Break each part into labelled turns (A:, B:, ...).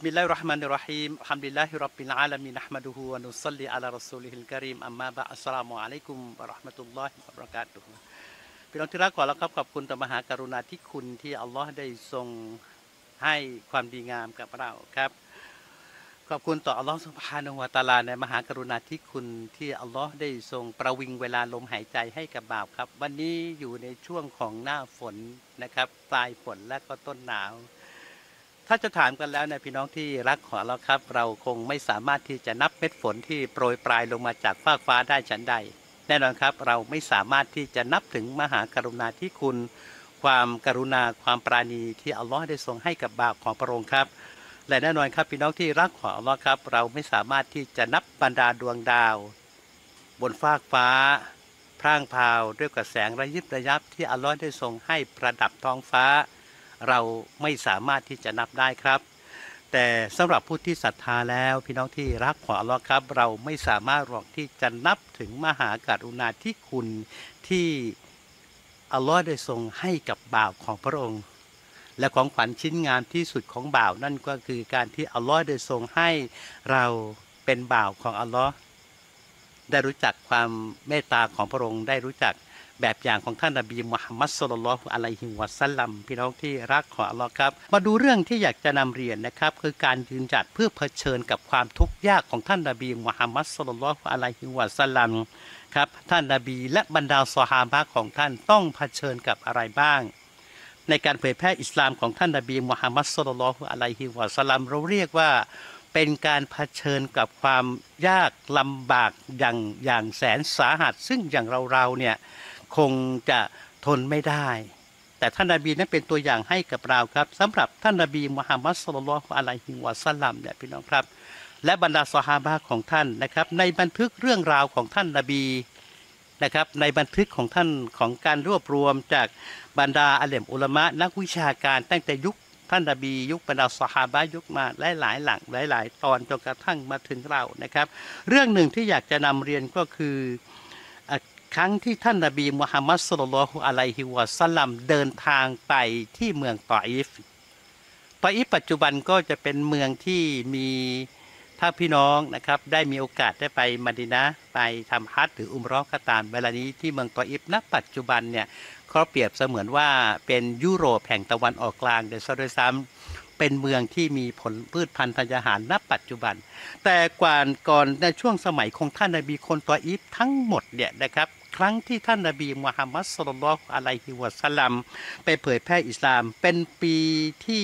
A: มิลลาฮิรเราะห์มานิรเราะฮีมอัลฮัมดุลิลลาฮิร็อบบิลอาลามีนนะห์มะดุฮูวะนุศ็อลลิอะลาร็อซูลิฮิลกะรีมอัมมาบะอัสสลามุอะลัยกุมวะเราะห์มะตุลลอฮิวะบะเราะกาตุฮ์พี่น้องที่รักขอแล้วครับขอบคุณต่อมหากรุณาธิคุณที่อัลลอฮ์ได้ทรงให้ความดีงามกับเราครับขอบคุณต่ออัลลอฮ์ซุบฮานะฮูวะตะอาลาในมหากรุณาธิคุณที่อัลลอฮ์ได้ทรงประวิงเวลาลมหายใจให้กับบ่าวครับวันนี้อยู่ในช่วงของหน้าฝนนะครับปลายฝนและก็ต้นหนาวถ้าจะถามกันแล้วนะพี่น้องที่รักของเราครับเราคงไม่สามารถที่จะนับเม็ดฝนที่โปรยปลายลงมาจากฟากฟ้าได้ฉันใดแน่นอนครับเราไม่สามารถที่จะนับถึงมหากรุณาธิคุณความกรุณาความปราณีที่อัลลอฮ์ได้ทรงให้กับบ่าวของพระองค์ครับและแน่นอนครับพี่น้องที่รักของอัลลอฮ์ครับเราไม่สามารถที่จะนับบรรดาดวงดาวบนฟากฟ้าพร่างพราวด้วยกระแสงระยิบระยับที่อัลลอฮ์ได้ทรงให้ประดับท้องฟ้าเราไม่สามารถที่จะนับได้ครับแต่สำหรับผู้ที่ศรัทธาแล้วพี่น้องที่รักของอัลลอฮ์ครับเราไม่สามารถหรอกที่จะนับถึงมหากรุณาธิคุณที่อัลลอฮ์ได้ทรงให้กับบ่าวของพระองค์และของขวัญชิ้นงามที่สุดของบ่าวนั่นก็คือการที่อัลลอฮ์ได้ทรงให้เราเป็นบ่าวของอัลลอฮ์ได้รู้จักความเมตตาของพระองค์ได้รู้จักแบบอย่างของท่านนบีมุฮัมมัดศ็อลลัลลอฮุอะลัยฮิวะซัลลัมพี่น้องที่รักของอัลลอฮ์ครับมาดูเรื่องที่อยากจะนำเรียนนะครับคือการยืนหยัดเพื่อเผชิญกับความทุกข์ยากของท่านนบีมุฮัมมัดศ็อลลัลลอฮุอะลัยฮิวะซัลลัมครับท่านนบีและบรรดาซอฮาบะห์ของท่านต้องเผชิญกับอะไรบ้างในการเผยแพร่อิสลามของท่านนบีมุฮัมมัดศ็อลลัลลอฮุอะลัยฮิวะซัลลัมเราเรียกว่าเป็นการเผชิญกับความยากลำบากอย่างแสนสาหัสซึ่งอย่างเราเนี่ยคงจะทนไม่ได้แต่ท่านนบีนั้นเป็นตัวอย่างให้กับเราครับสำหรับท่านนบีมุฮัมมัดศ็อลลัลลอฮุอะลัยฮิวะซัลลัมเนี่ยพี่น้องครับและบรรดาซอฮาบะห์ของท่านนะครับในบันทึกเรื่องราวของท่านนบีนะครับในบันทึกของท่านของการรวบรวมจากบรรดาอาเลมอุลามะนักวิชาการตั้งแต่ยุคท่านนบียุคบรรดาซอฮาบะห์ยุคมาหลายตอนจนกระทั่งมาถึงเรานะครับเรื่องหนึ่งที่อยากจะนำเรียนก็คือครั้งที่ท่านนบีมุฮัมมัดศ็อลลัลลอฮุอะลัยฮิวะซัลลัมเดินทางไปที่เมืองตออิฟปัจจุบันก็จะเป็นเมืองที่มีถ้าพี่น้องนะครับได้มีโอกาสได้ไปมะดีนะห์ไปทำฮัจญ์หรืออุมเราะห์ก็ตามเวลานี้ที่เมืองตออิฟณปัจจุบันเนี่ยเขาเปรียบเสมือนว่าเป็นยุโรปแห่งตะวันออกกลางโดยซ้ำเป็นเมืองที่มีผลพืชพันธุ์ธัญญาหารณปัจจุบันแต่ก่อนในช่วงสมัยของท่านนบีคนตออิฟทั้งหมดเนี่ยนะครับครั้งที่ท่านนบีมุฮัมมัดศ็อลลัลลอฮุอะลัยฮิวะซัลลัมไปเผยแพร่อิสลามเป็นปีที่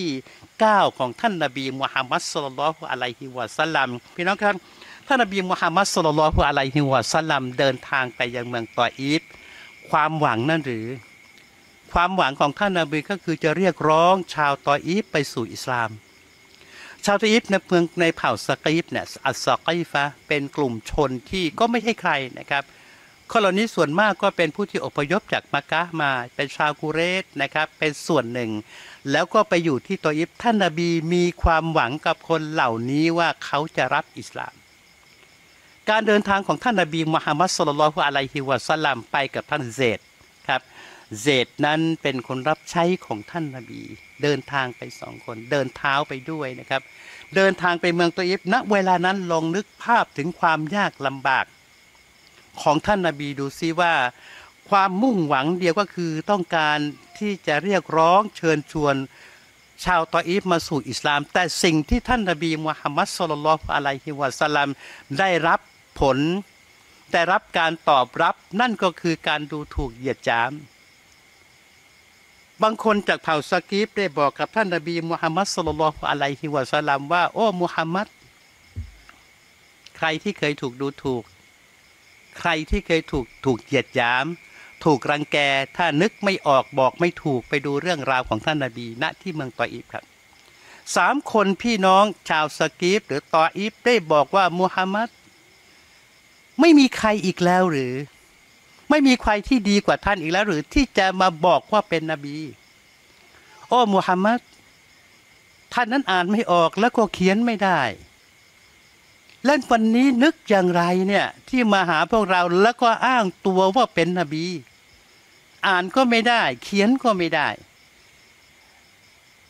A: 9ของท่านนบีมุฮัมมัดศ็อลลัลลอฮุอะลัยฮิวะซัลลัมพี่น้องครับท่านนบีมุฮัมมัดศ็อลลัลลอฮุอะลัยฮิวะซัลลัมเดินทางไปยังเมืองตออิฟความหวังนั่นหรือความหวังของท่านนบีก็คือจะเรียกร้องชาวตออิฟไปสู่อิสลามชาวตออิฟในเมืองในเผ่าซะกีฟเนี่ยอัสซะกีฟะเป็นกลุ่มชนที่ก็ไม่ใช่ใครนะครับคนเหล่านี้ส่วนมากก็เป็นผู้ที่อพยพจากมักกะฮ์มาเป็นชาวกุเรชนะครับเป็นส่วนหนึ่งแล้วก็ไปอยู่ที่ตออิฟท่านนบีมีความหวังกับคนเหล่านี้ว่าเขาจะรับอิสลามการเดินทางของท่านนบีมุฮัมมัดศ็อลลัลลอฮุอะลัยฮิวะซัลลัมไปกับท่านเซดครับเซดนั้นเป็นคนรับใช้ของท่านนบีเดินทางไป2 คนเดินเท้าไปด้วยนะครับเดินทางไปเมืองตออิฟณเวลานั้นลองนึกภาพถึงความยากลำบากของท่านนบีดูซิว่าความมุ่งหวังเดียวก็คือต้องการที่จะเรียกร้องเชิญชวนชาวตออิฟมาสู่อิสลามแต่สิ่งที่ท่านนบีมุฮัมมัดศ็อลลัลลอฮุอะลัยฮิวะซัลลัมได้รับผลได้รับการตอบรับนั่นก็คือการดูถูกเหยียดหยามบางคนจากเผ่าซะกีฟได้บอกกับท่านนบีมุฮัมมัดศ็อลลัลลอฮุอะลัยฮิวะซัลลัมว่าโอ้มุฮัมมัดใครที่เคยถูกดูถูกใครที่เคยถูกเหยียดหยามถูกรังแกถ้านึกไม่ออกบอกไม่ถูกไปดูเรื่องราวของท่านนบีณที่เมืองตออิฟครับ3 คนพี่น้องชาวซะกีฟหรือตออิฟได้บอกว่ามุฮัมมัดไม่มีใครอีกแล้วหรือไม่มีใครที่ดีกว่าท่านอีกแล้วหรือที่จะมาบอกว่าเป็นนบีโอ้มุฮัมมัดท่านนั้นอ่านไม่ออกแล้วก็เขียนไม่ได้และวันนี้นึกอย่างไรเนี่ยที่มาหาพวกเราแล้วก็อ้างตัวว่าเป็นนบีอ่านก็ไม่ได้เขียนก็ไม่ได้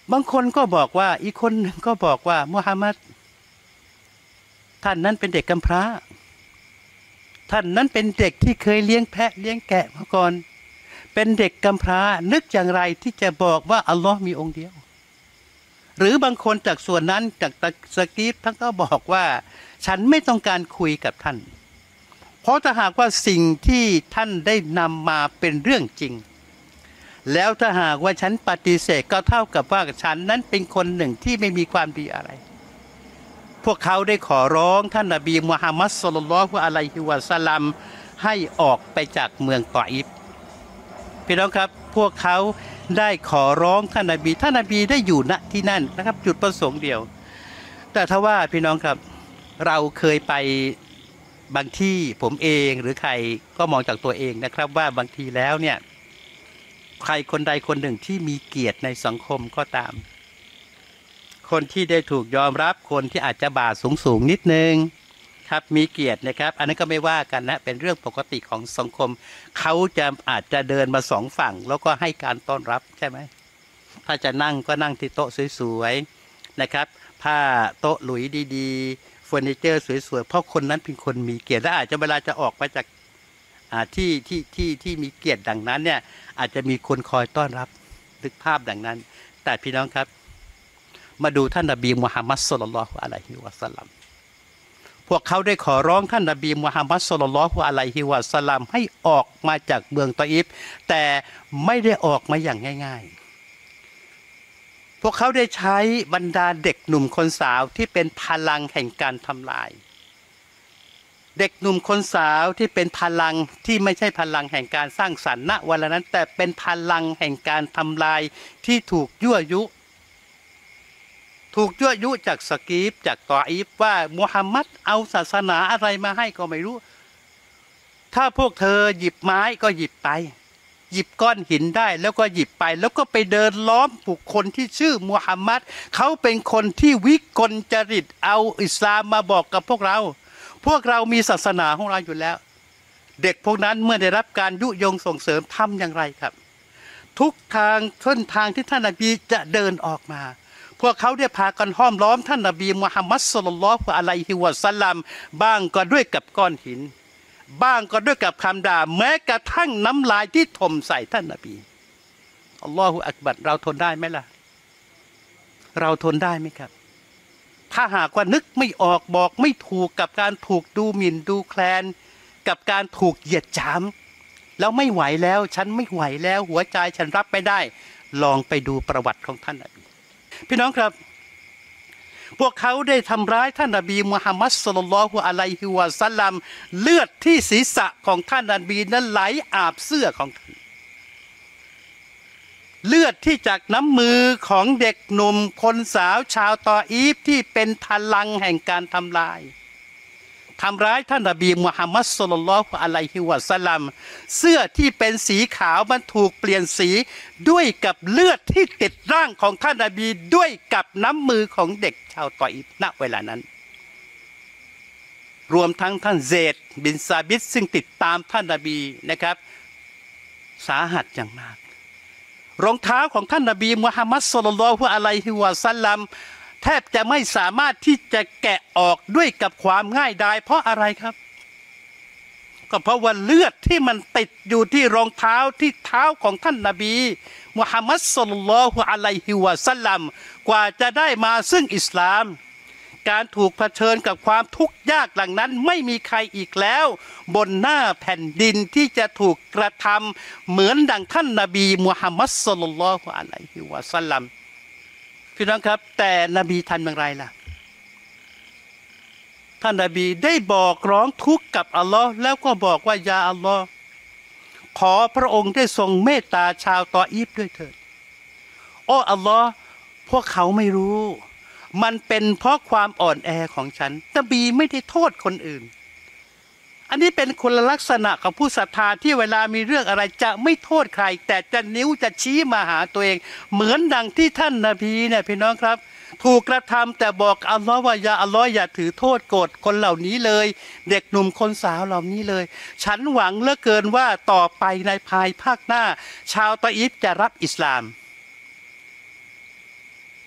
A: บางคนก็บอกว่าอีกคนหนึ่งก็บอกว่ามุฮัมมัดท่านนั้นเป็นเด็กกำพร้าท่านนั้นเป็นเด็กที่เคยเลี้ยงแพะเลี้ยงแกะมาก่อนเป็นเด็กกำพร้านึกอย่างไรที่จะบอกว่าอัลลอฮ์มีองค์เดียวหรือบางคนจากส่วนนั้นจากสกีฟท่านก็บอกว่าฉันไม่ต้องการคุยกับท่านเพราะถ้าหากว่าสิ่งที่ท่านได้นำมาเป็นเรื่องจริงแล้วถ้าหากว่าฉันปฏิเสธก็เท่ากับว่าฉันนั้นเป็นคนหนึ่งที่ไม่มีความดีอะไรพวกเขาได้ขอร้องท่านนบีมุฮัมมัดศ็อลลัลลอฮุอะลัยฮิวะซัลลัมให้ออกไปจากเมืองตออิฟพี่น้องครับพวกเขาได้ขอร้องท่านนบีได้อยู่ณที่นั่นนะครับจุดประสงค์เดียวแต่ถ้าว่าพี่น้องครับเราเคยไปบางที่ผมเองหรือใครก็มองจากตัวเองนะครับว่าบางทีแล้วเนี่ยใครคนใดคนหนึ่งที่มีเกียรติในสังคมก็ตามคนที่ได้ถูกยอมรับคนที่อาจจะบาทสูงนิดนึงครับมีเกียรตินะครับอันนั้นก็ไม่ว่ากันนะเป็นเรื่องปกติของสังคมเขาจะอาจจะเดินมาสองฝั่งแล้วก็ให้การต้อนรับใช่ไหมถ้าจะนั่งก็นั่งที่โต๊ะสวยๆนะครับผ้าโต๊ะหลุยดีๆเฟอร์นิเจอร์สวยๆเพราะคนนั้นเป็นคนมีเกียรติและอาจจะเวลาจะออกไปจากที่มีเกียรติดังนั้นเนี่ยอาจจะมีคนคอยต้อนรับนึกภาพดังนั้นแต่พี่น้องครับมาดูท่านนบีมุฮัมมัดศ็อลลัลลอฮุอะลัยฮิวะซัลลัมพวกเขาได้ขอร้องท่านนบีมุฮัมมัดศ็อลลัลลอฮุอะลัยฮิวะซัลลัมให้ออกมาจากเมืองตออิฟแต่ไม่ได้ออกมาอย่างง่ายๆพวกเขาได้ใช้บรรดาเด็กหนุ่มคนสาวที่เป็นพลังแห่งการทำลายเด็กหนุ่มคนสาวที่เป็นพลังที่ไม่ใช่พลังแห่งการสร้างสรรค์ณเวลานั้นแต่เป็นพลังแห่งการทำลายที่ถูกยั่วยุจากสกีฟจากตออีฟว่ามุฮัมมัดเอาศาสนาอะไรมาให้ก็ไม่รู้ถ้าพวกเธอหยิบไม้ก็หยิบไปหยิบก้อนหินได้แล้วก็หยิบไปแล้วก็ไปเดินล้อมบุคคลที่ชื่อมุฮัมมัดเขาเป็นคนที่วิกลจริตเอาอิสลามมาบอกกับพวกเรามีศาสนาของเราอยู่แล้วเด็กพวกนั้นเมื่อได้รับการยุยงส่งเสริมทำอย่างไรครับทุกทางเส้นทางที่ท่านนบีจะเดินออกมาพวกเขาได้พากันห้อมล้อมท่านนบีมุฮัมมัดศ็อลลัลลอฮุอะลัยฮิวะซัลลัมบ้างก็ด้วยกับก้อนหินบ้างก็ด้วยกับคำด่าแม้กระทั่งน้ำลายที่ถมใส่ท่านนบีอัลลอฮุอักบัรเราทนได้ไหมล่ะเราทนได้ไหมครับถ้าหากว่านึกไม่ออกบอกไม่ถูกกับการถูกดูหมิ่นดูแคลนกับการถูกเหยียดหยามแล้วไม่ไหวแล้วฉันไม่ไหวแล้วหัวใจฉันรับไม่ได้ลองไปดูประวัติของท่านนบีพี่น้องครับพวกเขาได้ทำร้ายท่านนบีมุฮัมมัดศ็อลลัลลอฮุอะลัยฮิวะซัลลัมเลือดที่ศีรษะของท่านนบีนั้นไหลอาบเสื้อของท่านเลือดที่จากน้ำมือของเด็กหนุ่มคนสาวชาวตออีฟที่เป็นพลังแห่งการทำร้ายท่านนบีมุฮัมมัดศ็อลลัลลอฮุอะลัยฮิวะซัลลัมเสื้อที่เป็นสีขาวมันถูกเปลี่ยนสีด้วยกับเลือดที่ติดร่างของท่านนบีด้วยกับน้ำมือของเด็กชาวตออีฟณเวลานั้นรวมทั้งท่านเซดบินซาบิตซึ่งติดตามท่านนบีนะครับสาหัสอย่างมากรองเท้าของท่านนบีมุฮัมมัดศ็อลลัลลอฮุอะลัยฮิวะซัลลัมแทบจะไม่สามารถที่จะแกะออกด้วยกับความง่ายดายเพราะอะไรครับก็เพราะว่าเลือดที่มันติดอยู่ที่รองเท้าที่เท้าของท่านนบีมุฮัมมัดศ็อลลัลลอฮุอะลัยฮิวะซัลลัมกว่าจะได้มาซึ่งอิสลามการถูกเผชิญกับความทุกข์ยากหลังนั้นไม่มีใครอีกแล้วบนหน้าแผ่นดินที่จะถูกกระทำเหมือนดังท่านนบีมุฮัมมัดศ็อลลัลลอฮุอะลัยฮิวะซัลลัมพี่น้องครับแต่นบีทำอย่างไรล่ะท่านนบีได้บอกร้องทุกข์กับอัลลอฮ์แล้วก็บอกว่ายาอัลลอฮ์ขอพระองค์ได้ทรงเมตตาชาวตออีฟด้วยเถิดโอ้อัลลอฮ์พวกเขาไม่รู้มันเป็นเพราะความอ่อนแอของฉันนบีไม่ได้โทษคนอื่นอันนี้เป็นคนลักษณะของผู้ศรัทธาที่เวลามีเรื่องอะไรจะไม่โทษใครแต่จะนิ้วจะชี้มาหาตัวเองเหมือนดังที่ท่านนบีเนี่ยพี่น้องครับถูกกระทำแต่บอกอัลลอฮ์ว่าอย่าอัลลอฮ์อย่าถือโทษโกรธคนเหล่านี้เลยเด็กหนุ่มคนสาวเหล่านี้เลยฉันหวังเหลือเกินว่าต่อไปในภายภาคหน้าชาวตออีฟจะรับอิสลาม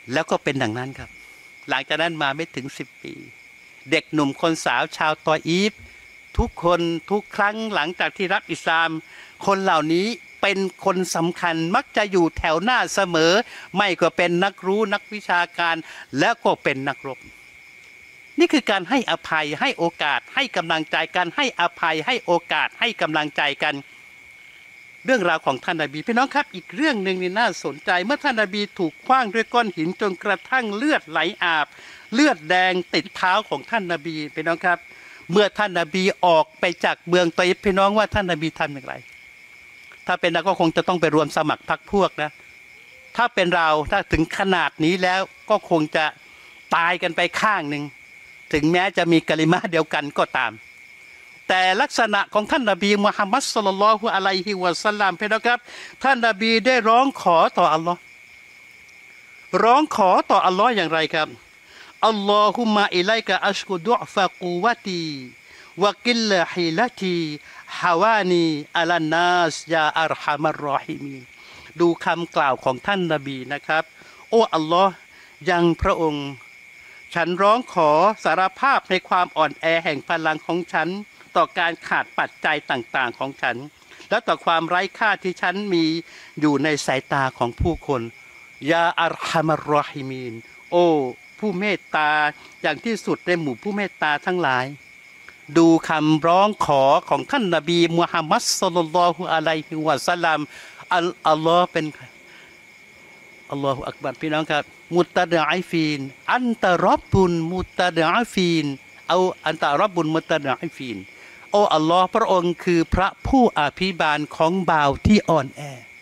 A: แล้วก็เป็นดังนั้นครับหลังจากนั้นมาไม่ถึง10 ปีเด็กหนุ่มคนสาวชาวตออีฟทุกคนทุกครั้งหลังจากที่รับอิสลามคนเหล่านี้เป็นคนสำคัญมักจะอยู่แถวหน้าเสมอไม่ก็เป็นนักรู้นักวิชาการแล้วก็เป็นนักรบนี่คือการให้อภัยให้โอกาสให้กำลังใจกันให้อภัยให้โอกาสให้กำลังใจกันเรื่องราวของท่านนบีพี่น้องครับอีกเรื่องหนึ่งนี่น่าสนใจเมื่อท่านนบีถูกขว้างด้วยก้อนหินจนกระทั่งเลือดไหลอาบเลือดแดงติดเท้าของท่านนบีพี่น้องครับเมื่อท่านนบีออกไปจากเมืองตออิฟพี่น้องว่าท่านนบีทำอย่างไรถ้าเป็นเราก็คงจะต้องไปรวมสมัครพรรคพวกนะถ้าเป็นเราถ้าถึงขนาดนี้แล้วก็คงจะตายกันไปข้างหนึ่งถึงแม้จะมีกะลิมะห์เดียวกันก็ตามแต่ลักษณะของท่านนบีมุฮัมมัดศ็อลลัลลอฮุอะลัยฮิวะซัลลัมพี่น้องครับท่านนบีได้ร้องขอต่ออัลลอฮ์ร้องขอต่ออัลลอฮ์อย่างไรครับอัลลอฮุมะอิลัยกะอัชกุดุอฟะกูวะตีวะกิลลฮิลตีฮาวานีอัลนัสยาอัรฮัมัรรอฮิมีนดูคำกล่าวของท่านนบีนะครับโอ้อัลลอฮ์ยังพระองค์ฉันร้องขอสารภาพในความอ่อนแอแห่งพลังของฉันต่อการขาดปัจจัยต่างๆของฉันและต่อความไร้ค่าที่ฉันมีอยู่ในสายตาของผู้คนยาอัรฮัมัรรอฮิมีนโอ้ผู้เมตตาอย่างที่สุดในหมู่ผู้เมตตาทั้งหลายดูคำร้องขอของท่านนบีมุฮัมมัดศ็อลลัลลอฮุอะลัยฮิวะซัลลัมอัลลอฮ์เป็นอัลลอฮุอักบัรพี่น้องครับมุตตะดะอิฟีนอันตะร็อบบุนมุตตะดะอิฟีนเอาอันตะร็อบบุนมุตตะดะอิฟีนโอ้อัลลอฮ์พระองค์คือพระผู้อภิบาลของบ่าวที่อ่อนแอ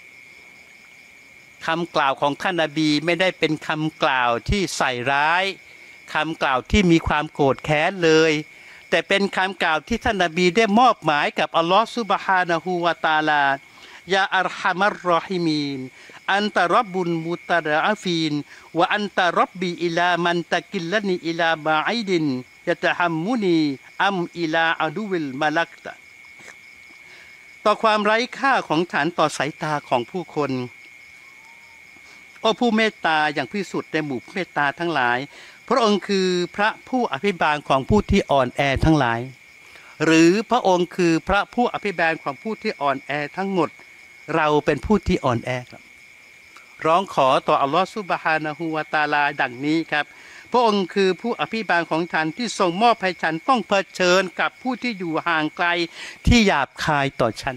A: คำกล่าวของท่านนบีไม่ได้เป็นคำกล่าวที่ใส่ร้ายคำกล่าวที่มีความโกรธแค้นเลยแต่เป็นคำกล่าวที่ท่านนบีได้มอบหมายกับอัลลอฮ์ซุบฮานะฮูวะตะอาลายาอัรฮัมัรรอฮิมีนอันตะร็อบบุนมุตตะดะอิฟีนวะอันตะร็อบบีอิลามันตะกิลละนีอิลาบะอิดินยะตะฮัมมุนีอัมอิลาอะดูวิลมะลักตะต่อความไร้ค่าของฉันต่อสายตาของผู้คนโอ้ผู้เมตตาอย่างพิสุทธิ์ในหมู่เมตตาทั้งหลายพระองค์คือพระผู้อภิบาลของผู้ที่อ่อนแอทั้งหลายหรือพระองค์คือพระผู้อภิบาลของผู้ที่อ่อนแอทั้งหมดเราเป็นผู้ที่อ่อนแอครับร้องขอต่ออัลลอฮฺซุบฮานะฮูวะตะอาลาดังนี้ครับพระองค์คือผู้อภิบาลของฉันที่ทรงมอบให้ฉันต้องเผชิญกับผู้ที่อยู่ห่างไกลที่หยาบคายต่อฉัน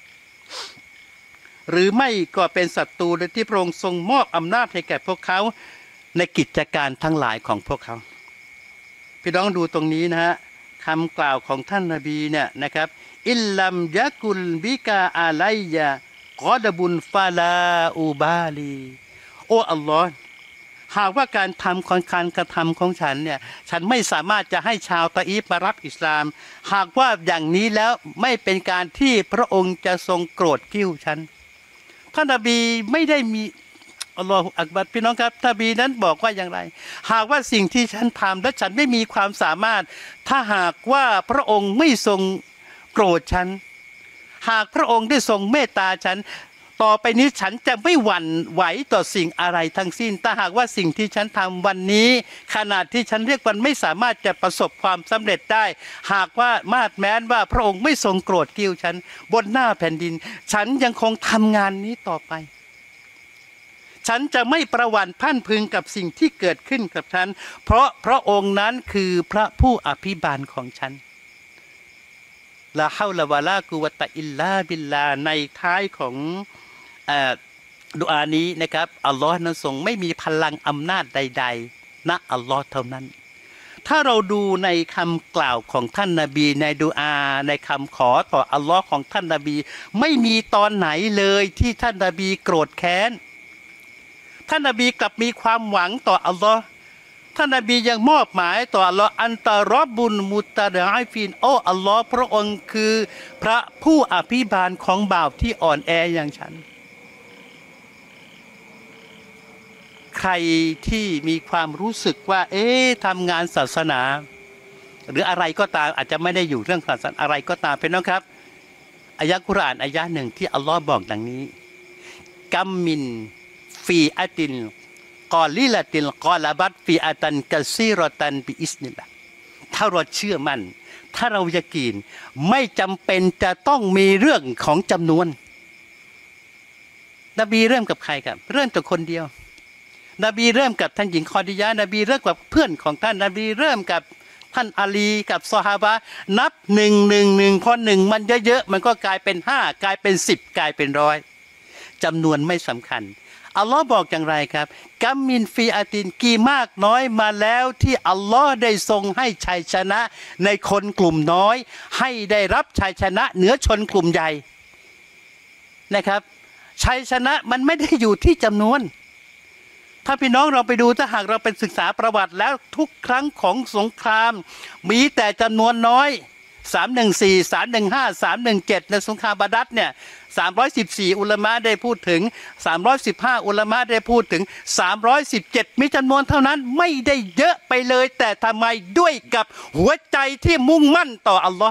A: หรือไม่ก็เป็นศัตรูที่พระองค์ทรงมอบอำนาจให้แก่พวกเขาในกิจการทั้งหลายของพวกเขาพี่น้องดูตรงนี้นะฮะคำกล่าวของท่านนบีเนี่ยนะครับอิลลัมยะกุลบิกาอะลัยยะกอดบุนฟาลาอูบาลีโอ้อัลลอฮ์หากว่าการทำของการกระทำของฉันเนี่ยฉันไม่สามารถจะให้ชาวตะอีฟมารับอิสลามหากว่าอย่างนี้แล้วไม่เป็นการที่พระองค์จะทรงโกรธกิ้วฉันท่านนบีไม่ได้มีอัลลอฮฺอักบัรพี่น้องครับนบีนั้นบอกว่าอย่างไรหากว่าสิ่งที่ฉันทำและฉันไม่มีความสามารถถ้าหากว่าพระองค์ไม่ทรงโกรธฉันหากพระองค์ได้ทรงเมตตาฉันต่อไปนี้ฉันจะไม่หวั่นไหวต่อสิ่งอะไรทั้งสิ้นถ้าหากว่าสิ่งที่ฉันทำวันนี้ขนาดที่ฉันเรียกมันไม่สามารถจะประสบความสำเร็จได้หากว่ามาดแม้นว่าพระองค์ไม่ทรงโกรธกิ้วฉันบนหน้าแผ่นดินฉันยังคงทำงานนี้ต่อไปฉันจะไม่ประวัติพันพึงกับสิ่งที่เกิดขึ้นกับฉันเพราะพระองค์นั้นคือพระผู้อภิบาลของฉันลาฮาวลาวะลากุวะตะอิลลาบิลลาในท้ายของดุอานี้นะครับอัลลอฮ์นั้นทรงไม่มีพลังอำนาจใดๆณอัลลอฮ์เท่านั้นถ้าเราดูในคำกล่าวของท่านนบีในดุอาในคำขอต่ออัลลอฮ์ของท่านนบีไม่มีตอนไหนเลยที่ท่านนบีโกรธแค้นท่านนบีกลับมีความหวังต่ออัลลอฮ์ท่านนบียังมอบหมายต่ออัลลอฮ์อันตะร็อบบุนมุตตะดะอิฟีนโอ้อัลลอฮ์พระองค์คือพระผู้อภิบาลของบ่าวที่อ่อนแออย่างฉันใครที่มีความรู้สึกว่าทำงานศาสนาหรืออะไรก็ตามอาจจะไม่ได้อยู่เรื่องศาสนาอะไรก็ตามเป็นน้องครับอายะกุรอานอายะหนึ่งที่อัลลอฮ์บอกดังนี้กัมมินฟีอะตินกอลิละติลกอลาบัตฟิอาตันกะซีรอตันบิอิสนิลละถ้าเราเชื่อมั่นถ้าเรายะกีนไม่จำเป็นจะต้องมีเรื่องของจำนวนนบีเริ่มกับใครครับเริ่มจากคนเดียวนบีเริ่มกับท่านหญิงคอดียะนบีเริ่มกับเพื่อนของท่านนบีเริ่มกับท่านอาลีกับซอฮาบะนับ1 พอ1มันเยอะๆมันก็กลายเป็น5กลายเป็น10กลายเป็น100จำนวนไม่สำคัญอัลลอฮ์บอกอย่างไรครับกัมมินฟีอาตินกี่มากน้อยมาแล้วที่อัลลอฮ์ได้ทรงให้ชัยชนะในคนกลุ่มน้อยให้ได้รับชัยชนะเหนือชนกลุ่มใหญ่นะครับชัยชนะมันไม่ได้อยู่ที่จำนวนถ้าพี่น้องเราไปดูถ้าหากเราไปศึกษาประวัติแล้วทุกครั้งของสงครามมีแต่จำนวนน้อย314 315 317ในสงครามบาดัรเนี่ย314อุลามะได้พูดถึง315อุลามะได้พูดถึง317มีจำนวนเท่านั้นไม่ได้เยอะไปเลยแต่ทำไมด้วยกับหัวใจที่มุ่งมั่นต่ออัลลอฮ์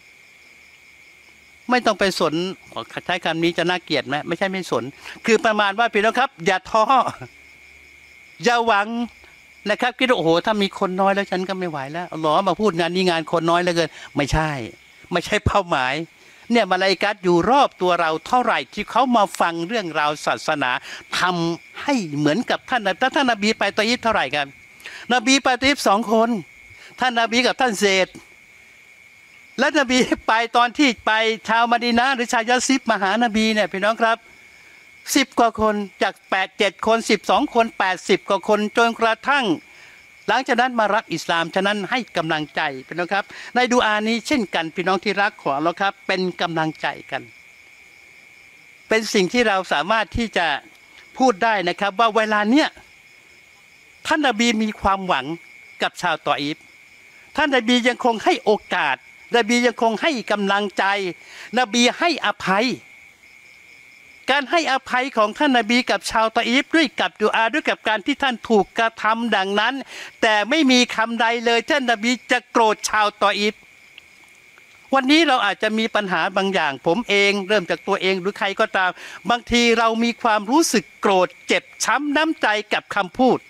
A: ไม่ต้องไปสนใช้คำนี้จะน่าเกลียดไหมไม่ใช่ไม่สนคือประมาณว่าพี่น้องครับอย่าท้ออย่าหวังนะครับคิดว่าโอ้โหถ้ามีคนน้อยแล้วฉันก็ไม่ไหวแล้วอัลลอฮ์มาพูดงานนี้งานคนน้อยเหลือเกินไม่ใช่เป้าหมายเนี่ยมาลาอิกะฮ์อยู่รอบตัวเราเท่าไหร่ที่เขามาฟังเรื่องราวศาสนาทำให้เหมือนกับท่านนบีไปตออิฟเท่าไหร่กันนบีไปตออิฟ2 คนท่านนบีกับท่านเซดและนบีไปตอนที่ไปชาวมะดีนะห์หรือชาวยะซิบมาหานบีเนี่ยพี่น้องครับ10 กว่าคนจาก8-7 คน12 คน80 กว่าคนจนกระทั่งหลังจากนั้นมารับอิสลามฉะนั้นให้กำลังใจพี่น้องครับในดุอานี้เช่นกันพี่น้องที่รักของอัลเลาะห์ครับเป็นกำลังใจกันเป็นสิ่งที่เราสามารถที่จะพูดได้นะครับว่าเวลาเนี้ยท่านนบีมีความหวังกับชาวตออีฟท่านนบียังคงให้โอกาสนบียังคงให้กำลังใจนบีให้อภัยการให้อภัยของท่านนบีกับชาวตออีฟด้วยกับดุอาด้วยกับการที่ท่านถูกกระทำดังนั้นแต่ไม่มีคำใดเลยท่านนบีจะโกรธชาวตออีฟวันนี้เราอาจจะมีปัญหาบางอย่างผมเองเริ่มจากตัวเองหรือใครก็ตามบางทีเรามีความรู้สึกโกรธเจ็บช้ำน้ำใจกับคำพูด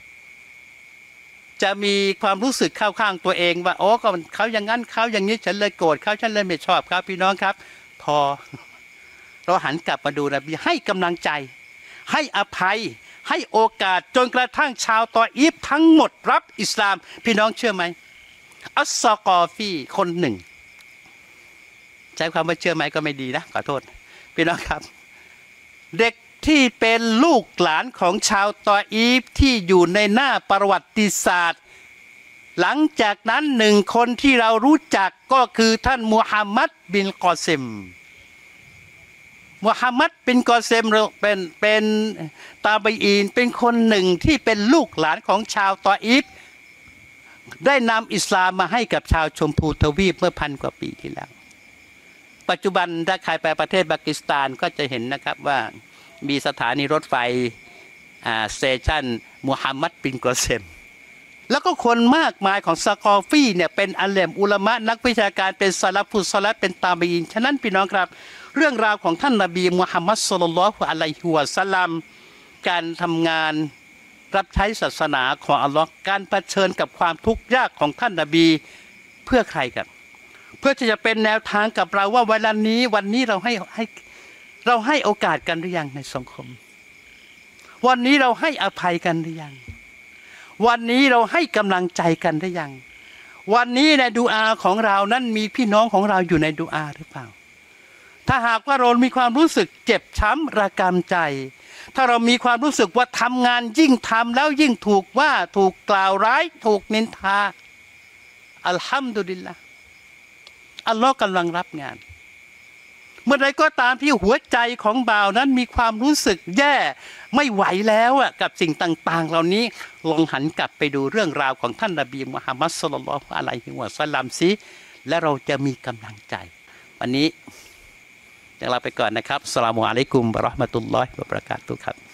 A: จะมีความรู้สึกเข้าข้างตัวเองว่าโอ้ก็เขาอย่างนั้นเขาอย่างนี้ฉันเลยโกรธเขาฉันเลยไม่ชอบครับพี่น้องครับพอเราหันกลับมาดูนบีให้กำลังใจให้อภัยให้โอกาสจนกระทั่งชาวตออีฟทั้งหมดรับอิสลามพี่น้องเชื่อไหมอัสซอกอฟีคนหนึ่งใช้ความว่าเชื่อไหมก็ไม่ดีนะขอโทษพี่น้องครับเด็กที่เป็นลูกหลานของชาวตออีฟที่อยู่ในหน้าประวัติศาสตร์หลังจากนั้น1 คนที่เรารู้จักก็คือท่านมุฮัมมัดบินกอซิมมุฮัมมัดบินกอซิมเป็นตาบีอีนเป็นคนหนึ่งที่เป็นลูกหลานของชาวตออีฟได้นำอิสลามมาให้กับชาวชมพูทวีปเมื่อ1,000 กว่าปีที่แล้วปัจจุบันถ้าใครไปประเทศปากีสถานก็จะเห็นนะครับว่ามีสถานีรถไฟสเตชันมุฮัมมัดบินกอซิมแล้วก็คนมากมายของซะกอฟีเนี่ยเป็นอาเลมอุลามะนักวิชาการเป็นซะลัฟุศอลิฮ์เป็นตาบีอีนฉะนั้นพี่น้องครับเรื่องราวของท่านนบีมุฮัมมัดศ็อลลัลลอฮุอะลัยฮิวะซัลลัมการทำงานรับใช้ศาสนาของอัลลอฮ์การเผชิญกับความทุกข์ยากของท่านนบีเพื่อใครครับเพื่อที่จะเป็นแนวทางกับเราว่าเวลานี้วันนี้เราให้โอกาสกันหรือยังในสังคมวันนี้เราให้อภัยกันหรือยังวันนี้เราให้กำลังใจกันหรือยังวันนี้ในดุอาของเรานั้นมีพี่น้องของเราอยู่ในดุอาหรือเปล่าถ้าหากว่าเรามีความรู้สึกเจ็บช้ำระกำใจถ้าเรามีความรู้สึกว่าทำงานยิ่งทำแล้วยิ่งถูกว่าถูกกล่าวร้ายถูกนินทาอัลฮัมดุลิลละห์อัลลอฮ์กำลังรับงานเมื่อใดก็ตามที่หัวใจของบ่าวนั้นมีความรู้สึกแย่ไม่ไหวแล้วกับสิ่งต่างๆเหล่านี้ลองหันกลับไปดูเรื่องราวของท่านนบีมุฮัมมัดศ็อลลัลลอฮุอะลัยฮิวะซัลลัมซิและเราจะมีกำลังใจวันนี้ลาไปก่อนนะครับอัสสลามุอะลัยกุมวะเราะห์มะตุลลอฮิวะบะเราะกาตุฮ์ครับ